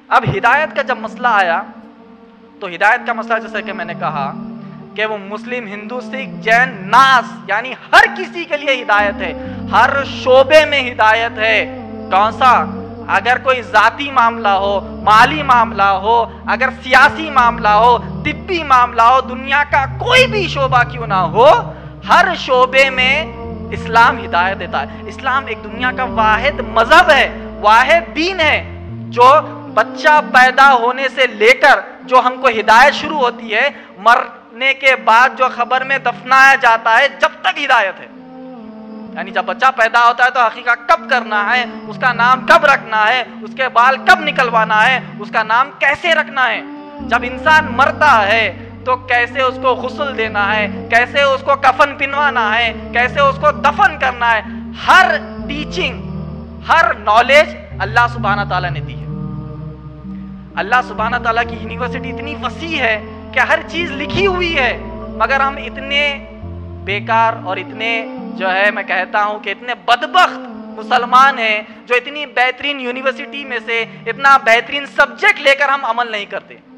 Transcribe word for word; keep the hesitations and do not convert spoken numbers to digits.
अब हिदायत का जब मसला आया तो हिदायत का मसला जैसे कि मैंने कहा कि वो मुस्लिम, हिंदू, सिख, जैन, नास यानी हर किसी के लिए हिदायत है, हर शोबे में हिदायत है। कौन सा? अगर कोई जाती मामला हो, माली मामला हो, अगर सियासी मामला हो, तिब्बी मामला हो, दुनिया का कोई भी शोबा क्यों ना हो, हर शोबे में इस्लाम हिदायत देता है। इस्लाम एक दुनिया का वाहिद मजहब है, वाहिद दीन है जो बच्चा पैदा होने से लेकर जो हमको हिदायत शुरू होती है, मरने के बाद जो खबर में दफनाया जाता है, जब तक हिदायत है। यानी जब बच्चा पैदा होता है तो हकीका कब करना है, उसका नाम कब रखना है, उसके बाल कब निकलवाना है, उसका नाम कैसे रखना है। जब इंसान मरता है तो कैसे उसको गुस्ल देना है, कैसे उसको कफन पिनवाना है, कैसे उसको दफन करना है, हर टीचिंग, हर नॉलेज अल्लाह सुब्हाना ताला ने दी है। अल्लाह सुब्हाना ताला की यूनिवर्सिटी इतनी वसी है कि हर चीज लिखी हुई है, मगर हम इतने बेकार और इतने जो है मैं कहता हूं कि इतने बदबख्त मुसलमान हैं जो इतनी बेहतरीन यूनिवर्सिटी में से इतना बेहतरीन सब्जेक्ट लेकर हम अमल नहीं करते।